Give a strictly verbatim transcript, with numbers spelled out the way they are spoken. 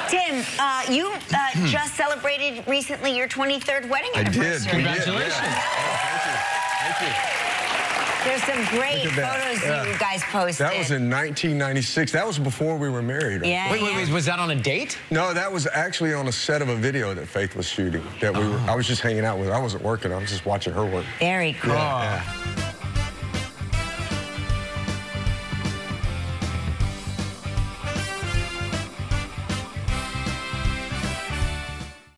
Tim, uh, you uh, just celebrated recently your twenty-third wedding I anniversary. did. Congratulations. Yeah. Oh, thank you. Thank you. There's some great photos yeah. you guys posted. That was in nineteen ninety-six. That was before we were married. Right? Yeah, Wait, yeah. wait, wait, was that on a date? No, that was actually on a set of a video that Faith was shooting. That we were. I was just hanging out with her. I wasn't working. I was just watching her work. Very cool. Yeah. Yeah.